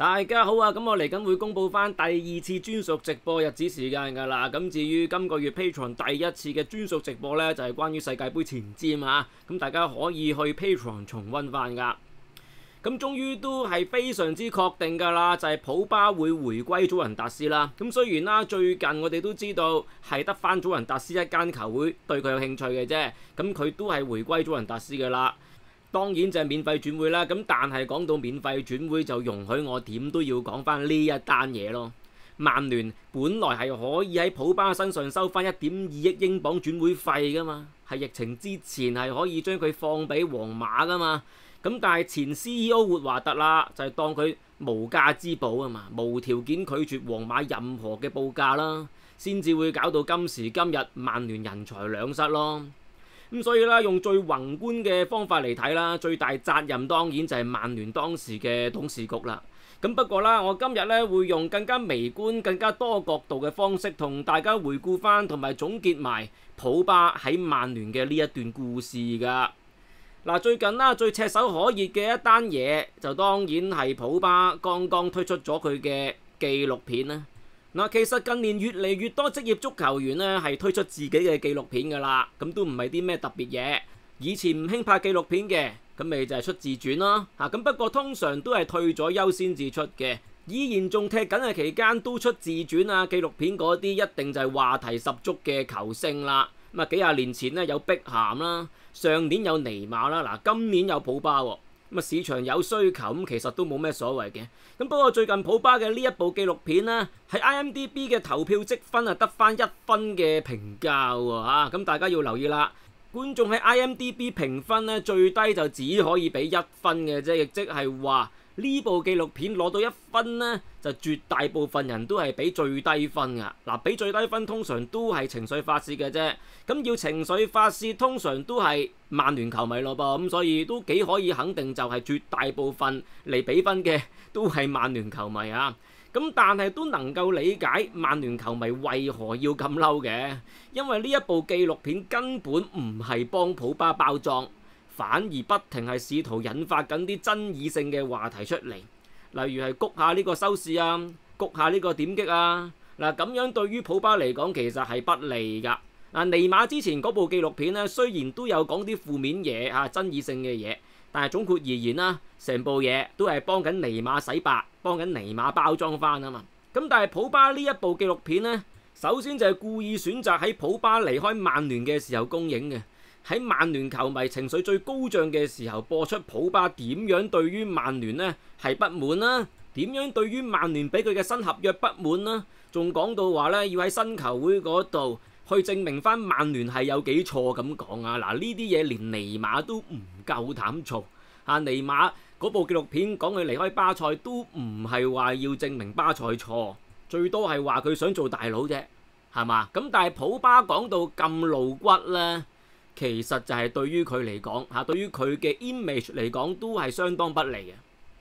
大家好啊！咁我嚟緊會公佈翻第2次專屬直播日子時間㗎啦。咁至於今個月 Patreon 第1次嘅專屬直播呢，就係關於世界盃前瞻啊。咁大家可以去 Patreon 重溫翻㗎。咁終於都係非常之確定㗎啦，就係普巴會回歸祖雲達斯啦。咁雖然啦，最近我哋都知道係得翻祖雲達斯一間球會對佢有興趣嘅啫。咁佢都係回歸祖雲達斯㗎啦。當然就係免費轉會啦，咁但係講到免費轉會就容許我點都要講翻呢一單嘢咯。曼聯本來係可以喺普巴身上收翻1.2億英鎊轉會費噶嘛，係疫情之前係可以將佢放俾皇馬噶嘛。咁但係前 CEO 活華特啦，就係當佢無價之寶啊嘛，無條件拒絕皇馬任何嘅報價啦，先至會搞到今時今日曼聯人財兩失咯。咁所以啦，用最宏觀嘅方法嚟睇啦，最大責任當然就係曼聯當時嘅董事局啦。咁不過啦，我今日咧會用更加微觀、更加多角度嘅方式，同大家回顧翻同埋總結埋普巴喺曼聯嘅呢一段故事㗎。嗱，最近啦最炙手可熱嘅一單嘢，就當然係普巴剛剛推出咗佢嘅紀錄片啦。嗱，其實近年越嚟越多職業足球員咧係推出自己嘅紀錄片㗎啦，咁都唔係啲咩特別嘢。以前唔興拍紀錄片嘅，咁咪就係出自傳咯。咁不過通常都係退咗休先至出嘅。依然仲踢緊嘅期間都出自傳啊紀錄片嗰啲，一定就係話題十足嘅球星啦。咁啊幾廿年前咧有碧咸啦，上年有尼馬啦，嗱今年有普巴喎。咁啊市場有需求，咁其實都冇咩所謂嘅。咁不過最近普巴嘅呢一部紀錄片呢，喺 IMDB 嘅投票積分啊得翻1分嘅評價喎嚇。咁大家要留意啦，觀眾喺 IMDB 評分呢，最低就只可以俾1分嘅啫，亦即係話呢部紀錄片攞到1分呢，就絕大部分人都係俾最低分㗎。嗱，俾最低分通常都係情緒發泄嘅啫。咁要情緒發泄通常都係曼聯球迷咯噃，咁所以都幾可以肯定就係絕大部分嚟俾分嘅都係曼聯球迷啊。咁但係都能夠理解曼聯球迷為何要咁嬲嘅，因為呢一部紀錄片根本唔係幫普巴包裝，反而不停係試圖引發緊啲爭議性嘅話題出嚟，例如係谷下呢個收視啊，谷下呢個點擊啊。嗱，咁樣對於普巴嚟講其實係不利㗎。尼馬之前嗰部紀錄片咧，雖然都有講啲負面嘢嚇、爭議性嘅嘢，但係總括而言啦，成部嘢都係幫緊尼馬洗白，幫緊尼馬包裝翻啊嘛。咁但係普巴呢一部紀錄片呢，首先就係故意選擇喺普巴離開曼聯嘅時候公映嘅，喺曼聯球迷情緒最高漲嘅時候播出普巴點樣對於曼聯呢係不滿啦，點樣對於曼聯俾佢嘅新合約不滿啦，仲講到話咧要喺新球會嗰度去證明翻曼聯係有幾錯咁講啊！嗱，呢啲嘢連尼馬都唔夠膽做啊！尼馬嗰部紀錄片講佢離開巴塞都唔係話要證明巴塞錯，最多係話佢想做大佬啫，係嘛？咁但係普巴講到咁露骨咧，其實就係對於佢嚟講嚇，對於佢嘅 image 嚟講都係相當不利嘅。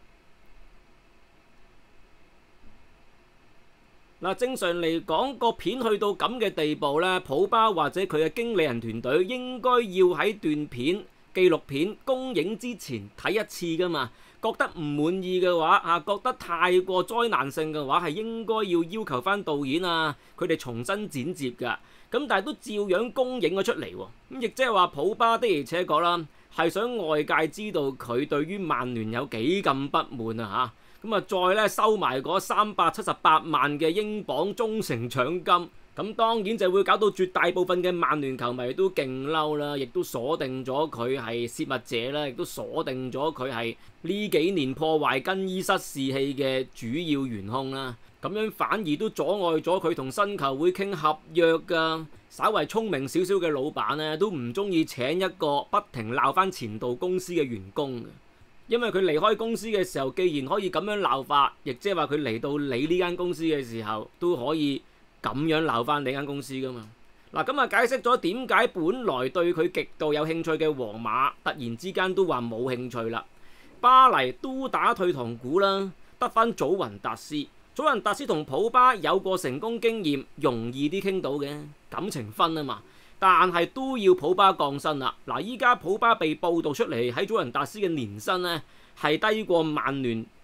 嗱，正常嚟講，個片去到咁嘅地步咧，普巴或者佢嘅經理人團隊應該要喺段片紀錄片公映之前睇一次噶嘛。覺得唔滿意嘅話嚇，覺得太過災難性嘅話，係應該要求翻導演啊，佢哋重新剪接㗎。咁但係都照樣公映咗出嚟喎。咁亦即係話普巴的而且確啦，係想外界知道佢對於曼聯有幾咁不滿啊嚇。咁啊，再咧收埋嗰378萬嘅英鎊忠誠獎金，咁當然就會搞到絕大部分嘅曼聯球迷都勁嬲啦，亦都鎖定咗佢係泄密者啦，亦都鎖定咗佢係呢幾年破壞更衣室士氣嘅主要元兇啦。咁樣反而都阻礙咗佢同新球會傾合約㗎。稍為聰明少少嘅老闆咧，都唔中意請一個不停鬧翻前度公司嘅員工。因為佢離開公司嘅時候，既然可以咁樣鬧法，亦即係話佢嚟到你呢間公司嘅時候，都可以咁樣鬧翻你間公司噶嘛。嗱，咁啊解釋咗點解本來對佢極度有興趣嘅皇馬，突然之間都話冇興趣啦。巴黎都打退堂鼓啦，得翻祖雲達斯。祖雲達斯同普巴有過成功經驗，容易啲傾到嘅感情分啊嘛。但係都要普巴降薪啦！依家普巴被報導出嚟喺祖雲達斯嘅年薪呢係低過曼聯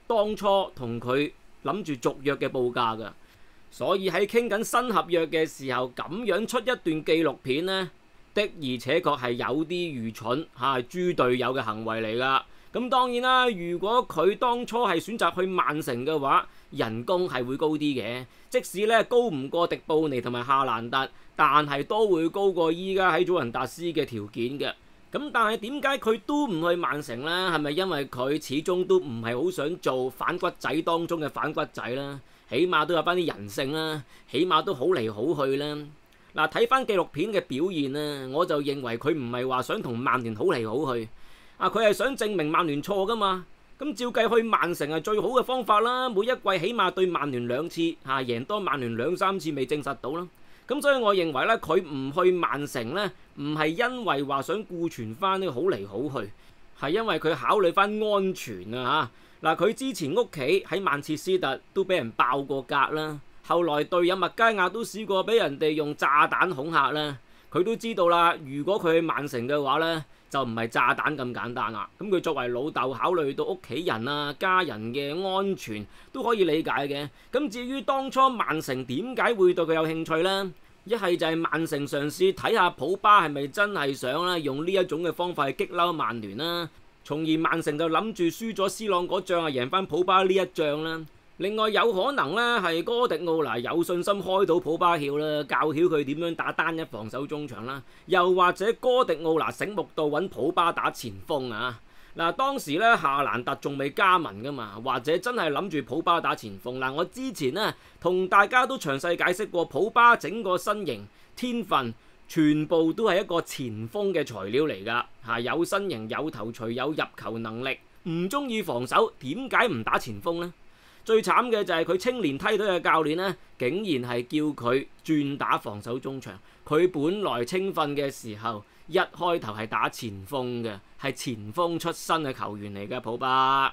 當初同佢諗住續約嘅報價㗎。所以喺傾緊新合約嘅時候，咁樣出一段紀錄片呢，的而且確係有啲愚蠢嚇，豬隊友嘅行為嚟㗎。咁當然啦，如果佢當初係選擇去曼城嘅話，人工係會高啲嘅。即使咧高唔過迪布尼同埋夏蘭特，但係都會高過依家喺祖雲達斯嘅條件嘅。咁但係點解佢都唔去曼城呢？係咪因為佢始終都唔係好想做反骨仔當中嘅反骨仔啦？起碼都有翻啲人性啦，起碼都好嚟好去啦。嗱，睇翻紀錄片嘅表現呢，我就認為佢唔係話想同曼聯好嚟好去，佢係想證明曼聯錯噶嘛。咁照計去曼城係最好嘅方法啦，每一季起碼對曼聯2次，贏多曼聯2、3次未證實到啦。咁所以我認為咧，佢唔去曼城咧，唔係因為話想顧全翻呢個好嚟好去，係因為佢考慮翻安全啊嚇。嗱，佢之前屋企喺曼徹斯特都俾人爆過格啦，後來隊友麥佳亞都試過俾人哋用炸彈恐嚇啦，佢都知道啦。如果佢去曼城嘅話咧，就唔係炸彈咁簡單啦。咁佢作為老豆，考慮到屋企人啊、家人嘅安全都可以理解嘅。咁至於當初曼城點解會對佢有興趣呢？一係就係曼城嘗試睇下普巴係咪真係想啦，用呢一種嘅方法去激嬲曼聯啦，從而曼城就諗住輸咗斯朗嗰仗啊，贏翻普巴呢一仗啦。另外有可能咧係哥迪奧拿有信心開到普巴竅啦，教曉佢點樣打單一防守中場啦，又或者哥迪奧拿醒目到揾普巴打前鋒啊。嗱，當時咧夏蘭特仲未加盟噶嘛，或者真係諗住普巴打前鋒。嗱，我之前呢同大家都詳細解釋過，普巴整個身形天分全部都係一個前鋒嘅材料嚟噶嚇，有身形有頭槌有入球能力，唔中意防守，點解唔打前鋒呢？最慘嘅就係佢青年梯隊嘅教練呢，竟然係叫佢轉打防守中場。佢本來青訓嘅時候一開頭係打前鋒嘅，係前鋒出身嘅球員嚟嘅普巴。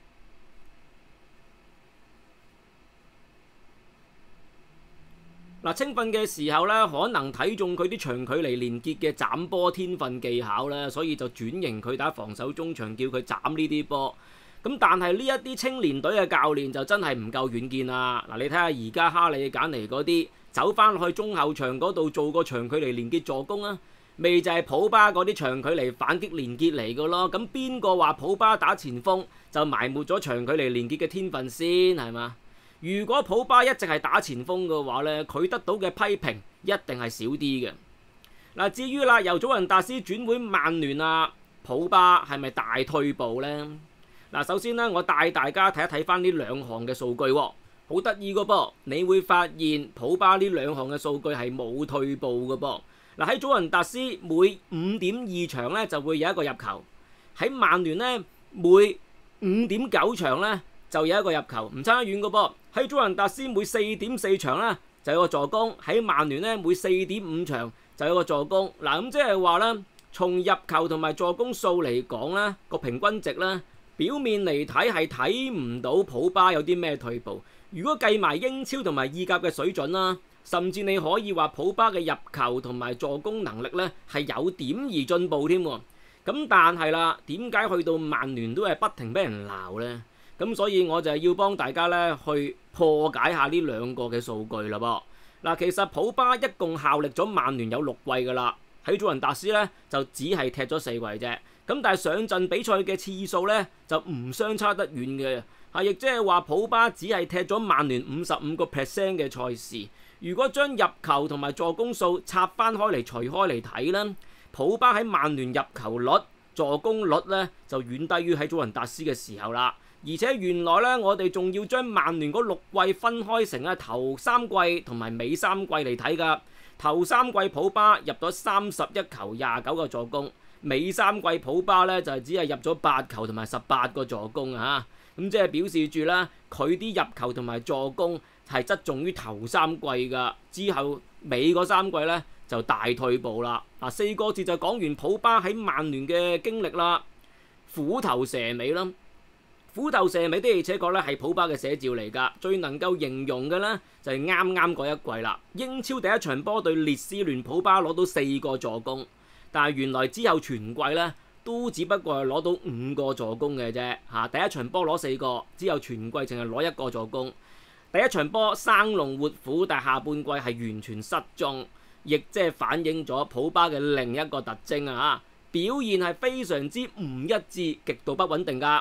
嗱，青訓嘅時候呢，可能睇中佢啲長距離連結嘅斬波天分技巧啦，所以就轉型佢打防守中場，叫佢斬呢啲波。咁但係呢一啲青年隊嘅教練就真係唔夠遠見啦！嗱，你睇下而家哈利簡尼嗰啲走翻去中後場嗰度做個長距離連結助攻啊，未就係普巴嗰啲長距離反擊連結嚟嘅咯。咁邊個話普巴打前鋒就埋沒咗長距離連結嘅天分先係嘛？如果普巴一直係打前鋒嘅話呢，佢得到嘅批評一定係少啲嘅。嗱，至於啦，由祖雲達斯轉會曼聯啊，普巴係咪大退步呢？嗱，首先咧，我帶大家睇一睇翻呢兩項嘅數據喎，好得意個噃，你會發現普巴呢兩項嘅數據係冇退步嘅噃。嗱，喺祖雲達斯每 5.2 場咧就會有一個入球，喺曼聯咧每 5.9 場咧就有一個入球，唔差得遠個噃。喺祖雲達斯每 4.4 場咧就有個助攻，喺曼聯咧每 4.5 場就有個助攻。嗱，咁即係話咧，從入球同埋助攻數嚟講咧，個平均值咧，表面嚟睇係睇唔到普巴有啲咩退步。如果計埋英超同埋意甲嘅水準啦，甚至你可以話普巴嘅入球同埋助攻能力咧係有點而進步添。咁但係啦，點解去到曼聯都係不停俾人鬧呢？咁所以我就係要幫大家咧去破解下呢兩個嘅數據啦噃。嗱，其實普巴一共效力咗曼聯有6季噶啦，喺祖雲達斯咧就只係踢咗4季啫。咁但係上陣比賽嘅次數咧就唔相差得遠嘅，亦即係話普巴只係踢咗曼聯55% 嘅賽事。如果將入球同埋助攻數拆翻開嚟除開嚟睇咧，普巴喺曼聯入球率、助攻率咧就遠低於喺祖雲達斯嘅時候啦。而且原來咧，我哋仲要將曼聯嗰6季分開成頭3季同埋尾3季嚟睇㗎。頭3季普巴入咗31球、29個助攻。尾3季普巴咧就只係入咗8球同埋18個助攻啊！咁即係表示住啦，佢啲入球同埋助攻係側重於頭3季噶，之後尾嗰3季咧就大退步啦。嗱，4個字就講完普巴喺曼聯嘅經歷啦，虎頭蛇尾啦，虎頭蛇尾的而且確咧係普巴嘅寫照嚟㗎。最能夠形容嘅咧就係啱啱嗰一季啦，英超第一場波對列斯聯，普巴攞到4個助攻。但係原來之後全季咧都只不過係攞到5個助攻嘅啫嚇。第一場波攞4個，之後全季淨係攞1個助攻。第一場波生龍活虎，但係下半季係完全失蹤，亦即係反映咗普巴嘅另一個特徵啊！表現係非常之唔一致，極度不穩定㗎。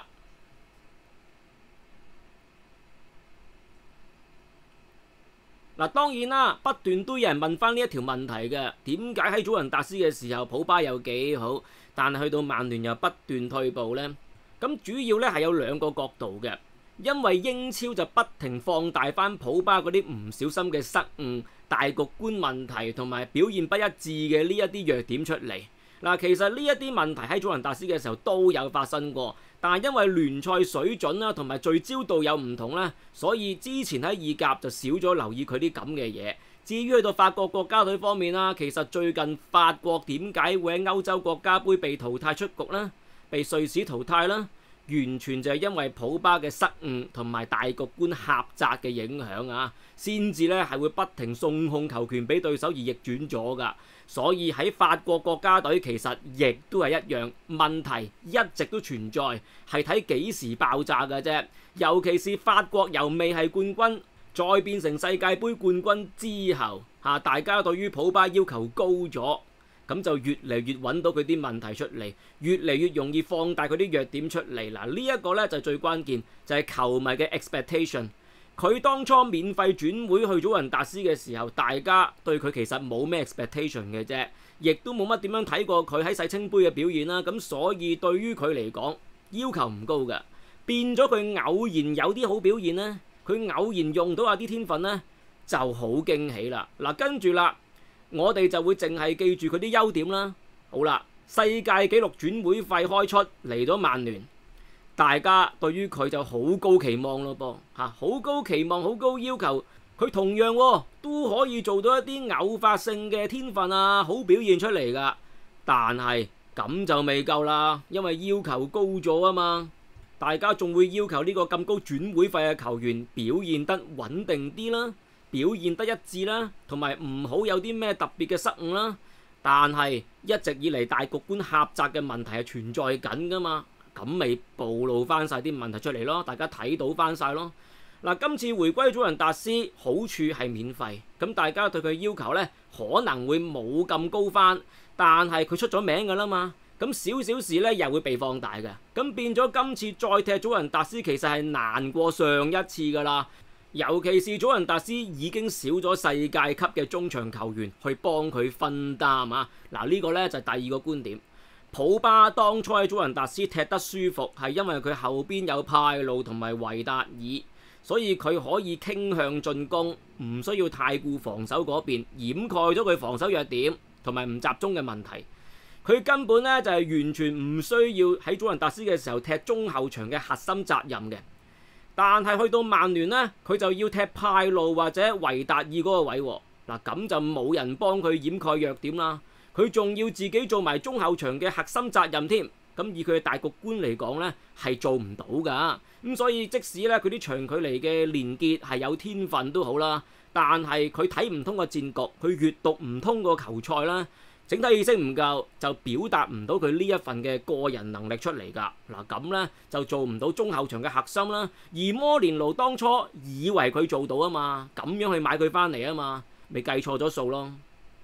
嗱，當然啦，不斷都有人問翻呢一條問題嘅，點解喺祖雲達斯嘅時候普巴有幾好，但係去到曼聯又不斷退步呢？咁主要咧係有2個角度嘅。因為英超就不停放大翻普巴嗰啲唔小心嘅失誤、大局觀問題同埋表現不一致嘅呢一啲弱點出嚟。嗱，其實呢一啲問題喺祖雲達斯嘅時候都有發生過，但係因為聯賽水準啦同埋聚焦度有唔同咧，所以之前喺意甲就少咗留意佢啲咁嘅嘢。至於去到法國國家隊方面啦，其實最近法國點解會喺歐洲國家杯被淘汰出局呢？被瑞士淘汰啦？完全就係因為普巴嘅失誤同埋大局觀狹窄嘅影響啊，先至咧係會不停送控球權俾對手而逆轉咗㗎。所以喺法國國家隊其實亦都係一樣，問題一直都存在，係睇幾時爆炸嘅啫。尤其是法國由未係冠軍再變成世界盃冠軍之後，大家對於普巴要求高咗。咁就越嚟越揾到佢啲問題出嚟，越嚟越容易放大佢啲弱點出嚟。嗱，呢一個呢就最關鍵，就係球迷嘅 expectation。佢當初免費轉會去祖雲達斯嘅時候，大家對佢其實冇咩 expectation 嘅啫，亦都冇乜點樣睇過佢喺世青杯嘅表現啦。咁所以對於佢嚟講，要求唔高嘅。變咗佢偶然有啲好表現呢，佢偶然用到啲天分呢，就好驚喜啦。嗱，跟住啦。我哋就會淨係記住佢啲優點啦。好啦，世界紀錄轉會費開出嚟咗曼聯，大家對於佢就好高期望咯噃嚇，好高期望，好高要求。佢同樣都可以做到一啲偶發性嘅天分啊，好表現出嚟㗎。但係咁就未夠啦，因為要求高咗啊嘛，大家仲會要求呢個咁高轉會費嘅球員表現得穩定啲啦。表現得一致啦，同埋唔好有啲咩特別嘅失誤啦。但係一直以嚟大局觀狹窄嘅問題係存在緊㗎嘛，咁咪暴露翻晒啲問題出嚟咯，大家睇到翻晒咯。嗱，今次回歸祖雲達斯好處係免費，咁大家對佢要求呢可能會冇咁高翻，但係佢出咗名㗎啦嘛，咁少少事呢又會被放大嘅，咁變咗今次再踢祖雲達斯其實係難過上一次㗎啦。尤其是祖雲達斯已經少咗世界級嘅中場球員去幫佢分擔啊！嗱，呢個呢就係第二個觀點。普巴當初喺祖雲達斯踢得舒服，係因為佢後邊有派路同埋維達爾，所以佢可以傾向進攻，唔需要太顧防守嗰邊，掩蓋咗佢防守弱點同埋唔集中嘅問題。佢根本呢就係完全唔需要喺祖雲達斯嘅時候踢中後場嘅核心責任嘅。但係去到曼聯呢，佢就要踢派路或者維達爾嗰個位喎。嗱，咁就冇人幫佢掩蓋弱點啦。佢仲要自己做埋中後場嘅核心責任添。咁以佢嘅大局觀嚟講呢，係做唔到㗎。咁所以即使呢，佢啲長距離嘅連結係有天分都好啦，但係佢睇唔通個戰局，佢閲讀唔通個球賽啦。整體意識唔夠，就表達唔到佢呢一份嘅個人能力出嚟㗎。嗱，咁呢就做唔到中後場嘅核心啦。而摩連奴當初以為佢做到啊嘛，咁樣去買佢翻嚟啊嘛，咪計錯咗數咯。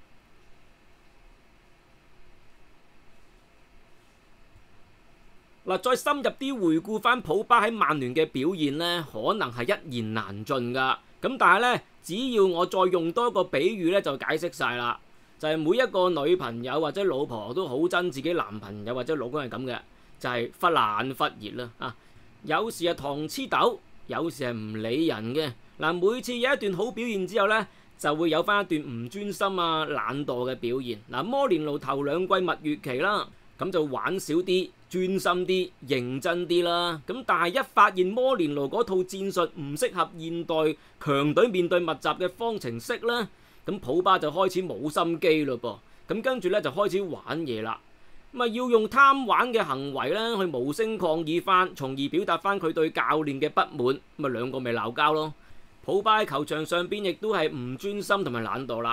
嗱，再深入啲回顧翻普巴喺曼聯嘅表現呢，可能係一言難盡㗎。咁但係呢，只要我再用多一個比喻呢，就解釋晒啦。就係每一個女朋友或者老婆都好憎自己男朋友或者老公係咁嘅，就係忽冷忽熱啦啊！有時係糖黐豆，有時係唔理人嘅。嗱，每次有一段好表現之後呢，就會有翻一段唔專心啊、懶惰嘅表現。嗱，摩連奴頭2季蜜月期啦，咁就玩少啲、專心啲、認真啲啦。咁但係一發現摩連奴嗰套戰術唔適合現代強隊面對密集嘅方程式啦。咁普巴就開始冇心機咯噃，咁跟住咧就開始玩嘢啦，咁啊要用貪玩嘅行為咧去無聲抗議翻，從而表達翻佢對教練嘅不滿，咁啊兩個咪鬧交咯。普巴喺球場上邊亦都係唔專心同埋懶惰啦，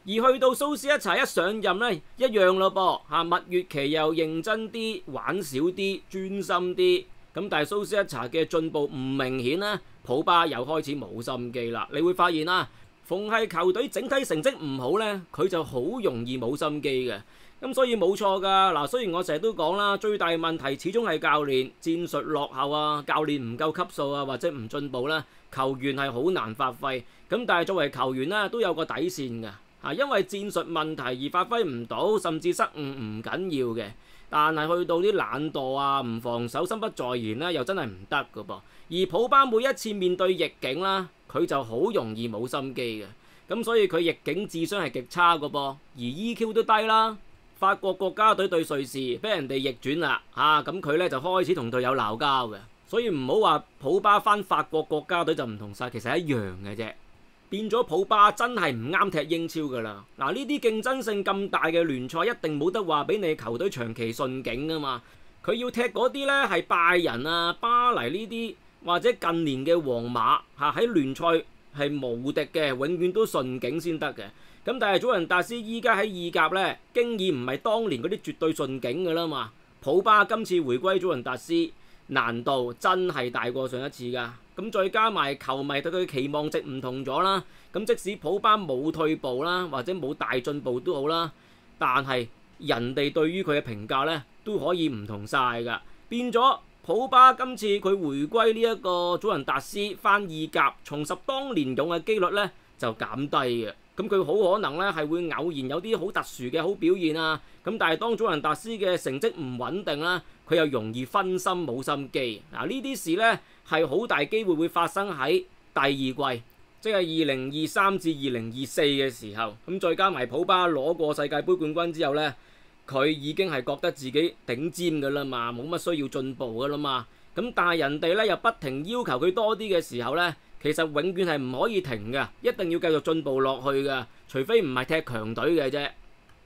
而去到蘇斯一查一上任呢，一樣咯噃嚇，蜜月期又認真啲，玩少啲，專心啲。咁但係蘇斯一查嘅進步唔明顯啦，普巴又開始冇心機啦。你會發現啦，逢係球隊整體成績唔好呢，佢就好容易冇心機嘅。咁所以冇錯㗎。嗱，雖然我成日都講啦，最大問題始終係教練戰術落後啊，教練唔夠級數啊，或者唔進步啦，球員係好難發揮。咁但係作為球員呢，都有個底線㗎。因為戰術問題而發揮唔到，甚至失誤唔緊要嘅，但係去到啲懶惰啊、唔防守、心不在焉呢，又真係唔得㗎噃。而普巴每一次面對逆境啦，佢就好容易冇心機嘅，咁所以佢逆境智商係極差㗎噃，而 EQ 都低啦。法國國家隊對瑞士俾人哋逆轉啦，咁佢呢就開始同隊友鬧交嘅，所以唔好話普巴返法國國家隊就唔同晒，其實係一樣嘅啫。變咗普巴真係唔啱踢英超㗎啦！嗱，呢啲競爭性咁大嘅聯賽，一定冇得話俾你球隊長期順境㗎嘛。佢要踢嗰啲呢係拜仁啊、巴黎呢啲，或者近年嘅皇馬喺聯賽係無敵嘅，永遠都順境先得嘅。咁但係祖雲達斯依家喺意甲呢，經已唔係當年嗰啲絕對順境㗎啦嘛。普巴今次回歸祖雲達斯，難度真係大過上一次㗎。咁再加埋球迷對佢期望值唔同咗啦，咁即使普巴冇退步啦，或者冇大進步都好啦，但係人哋對於佢嘅評價呢都可以唔同晒㗎。變咗普巴今次佢回歸呢一個祖雲達斯返意甲，重拾當年勇嘅機率呢就減低嘅。咁佢好可能呢係會偶然有啲好特殊嘅好表現啊。咁但係當祖雲達斯嘅成績唔穩定啦，佢又容易分心冇心機。嗱，呢啲事呢係好大機會會發生喺第二季，即係2023至2024嘅時候。咁再加埋普巴攞過世界盃冠軍之後呢，佢已經係覺得自己頂尖㗎啦嘛，冇乜需要進步㗎啦嘛。咁但係人哋呢又不停要求佢多啲嘅時候呢，其實永遠係唔可以停嘅，一定要繼續進步落去嘅，除非唔係踢強隊嘅啫。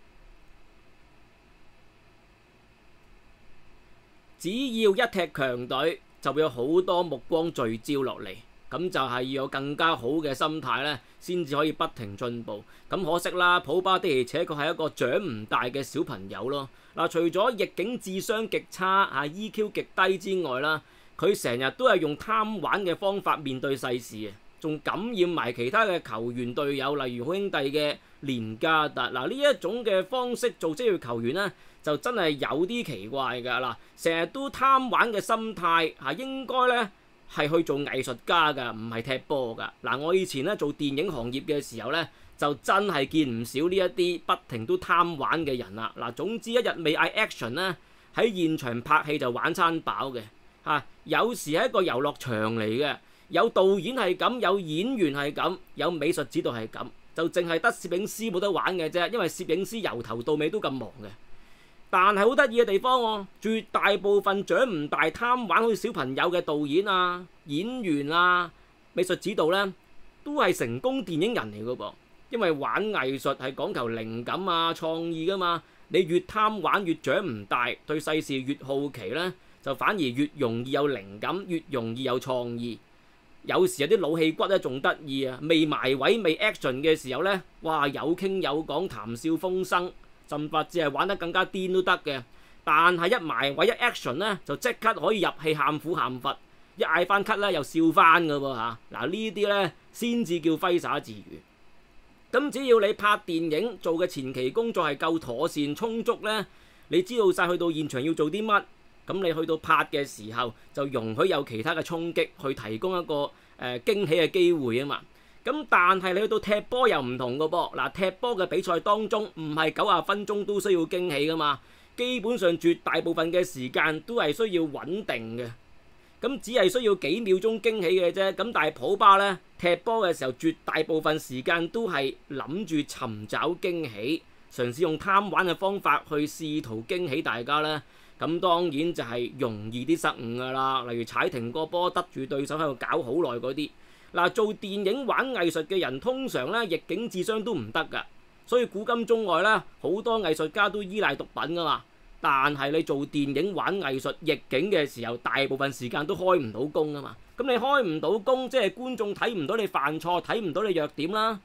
只要一踢強隊，就會有好多目光聚焦落嚟，咁就係要有更加好嘅心態呢，先至可以不停進步。咁可惜啦，普巴的而且確係一個長唔大嘅小朋友咯。嗱，除咗逆境智商極差EQ 極低之外啦，佢成日都係用貪玩嘅方法面對世事啊，仲感染埋其他嘅球員隊友，例如好兄弟嘅連加特。嗱，呢一種嘅方式做職業球員呢，就真係有啲奇怪㗎。嗱，成日都貪玩嘅心態應該呢係去做藝術家㗎，唔係踢波㗎。嗱，我以前呢做電影行業嘅時候呢，就真係見唔少呢一啲不停都貪玩嘅人啦。嗱，總之一日未嗌 action 呢，喺現場拍戲就玩餐飽嘅。有時係一個遊樂場嚟嘅，有導演係咁，有演員係咁，有美術指導係咁，就淨係得攝影師冇得玩嘅啫，因為攝影師由頭到尾都咁忙嘅。但係好得意嘅地方喎，絕大部分長唔大貪玩好似小朋友嘅導演啊、演員啊、美術指導呢，都係成功電影人嚟㗎噃。因為玩藝術係講求靈感啊、創意㗎嘛，你越貪玩越長唔大，對世事越好奇呢，就反而越容易有靈感，越容易有創意。有時有啲老戲骨咧仲得意啊，未埋位未 action 嘅時候呢，哇，有傾有講，談笑風生，甚至係玩得更加癲都得嘅。但係一埋位一 action 呢，就即刻可以入戲喊苦喊忽，一嗌翻咳咧又笑翻㗎喎嚇。嗱，呢啲呢先至叫揮灑自如。咁只要你拍電影做嘅前期工作係夠妥善充足呢，你知道晒去到現場要做啲乜。咁你去到拍嘅時候，就容許有其他嘅衝擊，去提供一個驚喜嘅機會啊嘛。咁但係你去到踢波又唔同㗎噃。嗱，踢波嘅比賽當中，唔係90分鐘都需要驚喜㗎嘛。基本上絕大部分嘅時間都係需要穩定嘅。咁只係需要幾秒鐘驚喜嘅啫。咁但係普巴呢，踢波嘅時候，絕大部分時間都係諗住尋找驚喜，嘗試用貪玩嘅方法去試圖驚喜大家呢。咁當然就係容易啲失誤㗎啦，例如踩停個波，得住對手喺度搞好耐嗰啲。嗱，做電影玩藝術嘅人通常呢，逆境智商都唔得㗎，所以古今中外呢，好多藝術家都依賴毒品㗎嘛。但係你做電影玩藝術逆境嘅時候，大部分時間都開唔到工啊嘛。咁你開唔到工，即係觀眾睇唔到你犯錯，睇唔到你弱點啦。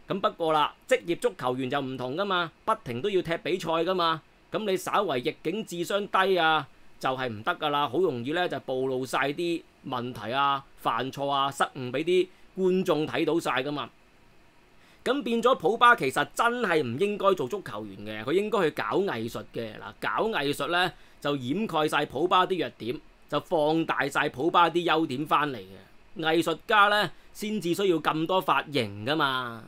咁不過啦，職業足球員就唔同噶嘛，不停都要踢比賽噶嘛。咁你稍為逆境智商低啊，就係唔得噶啦，好容易咧就暴露晒啲問題啊、犯錯啊、失誤俾啲觀眾睇到晒噶嘛。咁變咗普巴其實真係唔應該做足球員嘅，佢應該去搞藝術嘅。嗱，搞藝術咧就掩蓋晒普巴啲弱點，就放大晒普巴啲優點翻嚟嘅。藝術家咧先至需要咁多髮型噶嘛。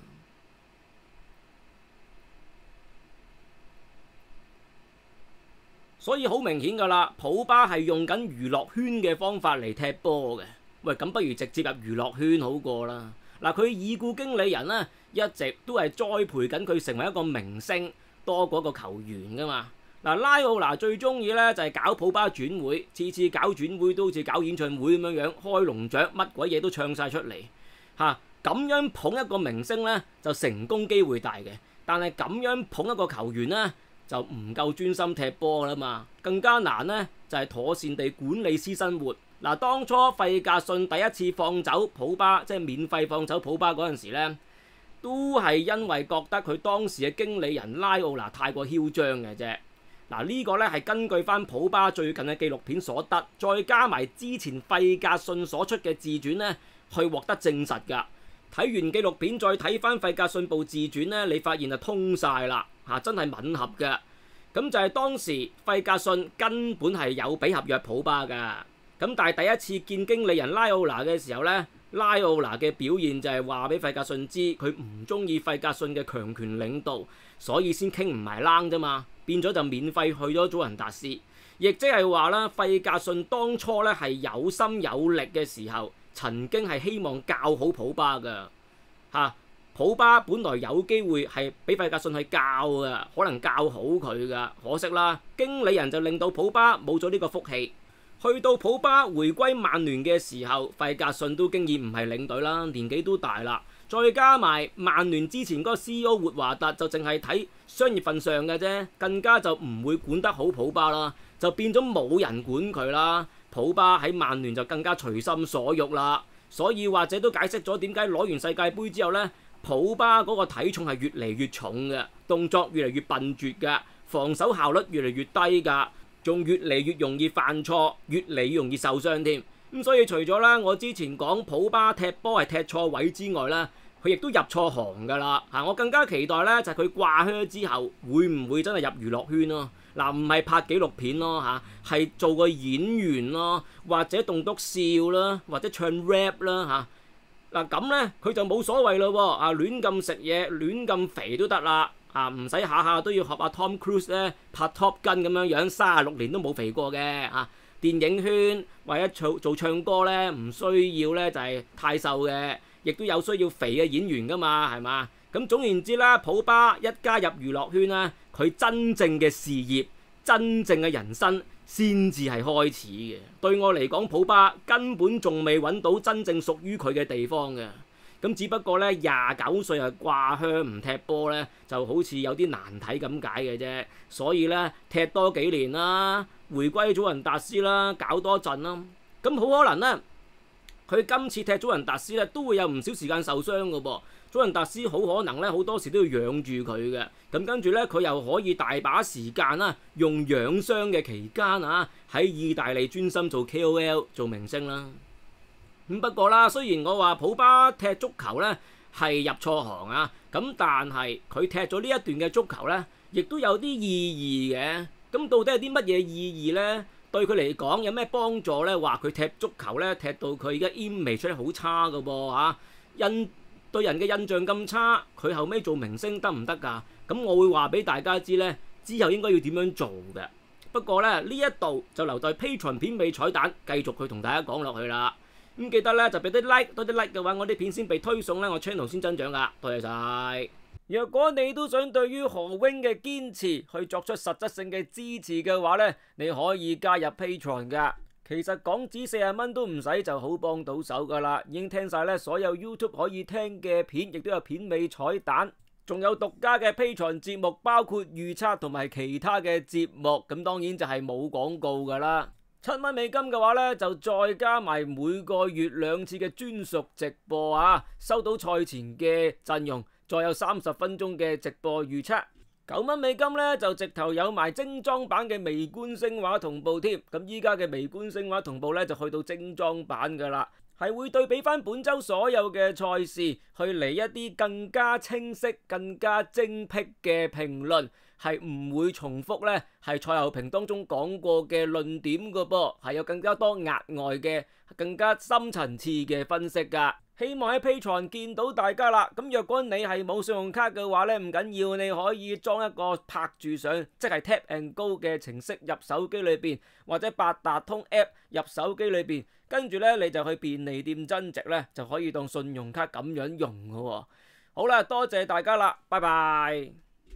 所以好明顯㗎啦，普巴係用緊娛樂圈嘅方法嚟踢波嘅。喂，咁不如直接入娛樂圈好過啦。嗱，佢已故經理人呢，一直都係栽培緊佢成為一個明星多過一個球員㗎嘛。嗱，拉奧拿最中意咧就係搞普巴轉會，次次搞轉會都好似搞演唱會咁樣樣，開龍雀乜鬼嘢都唱晒出嚟嚇。咁樣捧一個明星咧就成功機會大嘅，但係咁樣捧一個球員咧就唔夠專心踢波啦嘛，更加難咧就係妥善地管理私生活。嗱，當初費格遜第一次放走普巴，即係免費放走普巴嗰陣時咧，都係因為覺得佢當時嘅經理人拉奧拿太過囂張嘅啫。嗱，呢個咧係根據翻普巴最近嘅紀錄片所得，再加埋之前費格遜所出嘅自傳咧，去獲得證實㗎。睇完紀錄片再睇翻費格遜部自傳咧，你發現就通晒啦嚇，真係吻合嘅。咁就係當時費格遜根本係有俾合約普巴㗎。咁但係第一次見經理人拉奧拿嘅時候咧，拉奧拿嘅表現就係話俾費格遜知佢唔中意費格遜嘅強權領導，所以先傾唔埋冷啫嘛，變咗就免費去咗祖雲達斯，亦即係話啦，費格遜當初咧係有心有力嘅時候，曾經係希望教好普巴㗎嚇。普巴本來有機會係俾費格遜去教㗎，可能教好佢㗎，可惜啦，經理人就令到普巴冇咗呢個福氣。去到普巴回歸曼聯嘅時候，費格遜都經已唔係領隊啦，年紀都大啦，再加埋曼聯之前嗰個 CEO 活華特就淨係睇商業份上嘅啫，更加就唔會管得好普巴啦，就變咗冇人管佢啦。普巴喺曼聯就更加隨心所欲啦，所以或者都解釋咗點解攞完世界盃之後呢，普巴嗰個體重係越嚟越重嘅，動作越嚟越笨拙嘅，防守效率越嚟越低㗎。仲越嚟越容易犯錯，越嚟越容易受傷添。咁所以除咗啦，我之前講普巴踢波係踢錯位之外啦，佢亦都入錯行㗎啦嚇。我更加期待咧就係佢掛靴之後會唔會真係入娛樂圈咯？嗱，唔係拍紀錄片咯嚇，係做個演員咯，或者棟篤笑啦，或者唱 rap 啦嚇。嗱咁咧佢就冇所謂咯喎，啊亂咁食嘢，亂咁肥都得啦。啊，唔使下下都要學阿 Tom Cruise 咧拍 Top Gun 咁樣樣，36年都冇肥過嘅啊！電影圈為咗做唱歌咧，唔需要咧就係太瘦嘅，亦都有需要肥嘅演員噶嘛，係嘛？咁總言之啦，普巴一加入娛樂圈啦，佢真正嘅事業、真正嘅人生先至係開始嘅。對我嚟講，普巴根本仲未揾到真正屬於佢嘅地方嘅。咁只不過咧29歲啊掛靴唔踢波咧，就好似有啲難睇咁解嘅啫。所以咧踢多幾年啦，回歸祖雲達斯啦，搞多陣啦。咁好可能咧，佢今次踢祖雲達斯咧都會有唔少時間受傷嘅噃。祖雲達斯好可能咧好多時都要養住佢嘅。咁跟住咧佢又可以大把時間啦，用養傷嘅期間啊喺意大利專心做 KOL 做明星啦。咁不過啦，雖然我話普巴踢足球咧係入錯行啊，咁但係佢踢咗呢一段嘅足球咧，亦都有啲意義嘅。咁到底係啲乜嘢意義咧？對佢嚟講有咩幫助咧？話佢踢足球咧，踢到佢而家 image 出嚟好差㗎噃嚇，對人嘅印象咁差，佢後尾做明星得唔得㗎？咁我會話俾大家知咧，之後應該要點樣做嘅。不過咧呢一度就留待 Patreon 片尾彩蛋繼續去同大家講落去啦。咁記得咧就俾啲 like， 多啲 like 嘅話，我啲片先被推送咧，我 channel 先增長噶。多謝晒。若果你都想對於何 wing 嘅堅持去作出實質性嘅支持嘅話咧，你可以加入 Patreon 噶。其實港紙40蚊都唔使就好幫到手噶啦。已經聽晒咧所有 YouTube 可以聽嘅片，亦都有片尾彩蛋，仲有獨家嘅 Patreon 節目，包括預測同埋其他嘅節目。咁當然就係冇廣告噶啦。 $7嘅話呢，就再加埋每個月2次嘅專屬直播啊，收到賽前嘅陣容，再有30分鐘嘅直播預測。$9呢，就直頭有埋精裝版嘅微觀聲畫同步添。咁依家嘅微觀聲畫同步呢，就去到精裝版噶啦，係會對比翻本周所有嘅賽事，去嚟一啲更加清晰、更加精闢嘅評論，係唔會重複呢係賽後評當中講過嘅論點噶噃，係有更加多額外嘅、更加深層次嘅分析噶。希望喺 Patreon 見到大家啦。咁若果你係冇信用卡嘅話呢，唔緊要，你可以裝一個拍住上，即係 Tap and Go 嘅程式入手機裏邊，或者八達通 App 入手機裏邊，跟住呢，你就去便利店增值呢，就可以當信用卡咁樣用噶喎。好啦，多謝大家啦，拜拜。